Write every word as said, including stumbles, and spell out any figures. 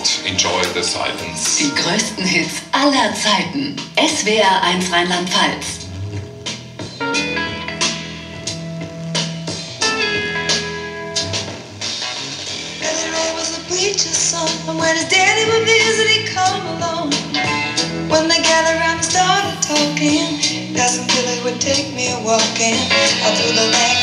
enjoy the silence. Die größten Hits aller Zeiten. S W R eins Rheinland-Pfalz. Preacher's son, and when his daddy would visit, he'd come along. When they gathered around and started talking, Cousin Billy would take me walking out through the land.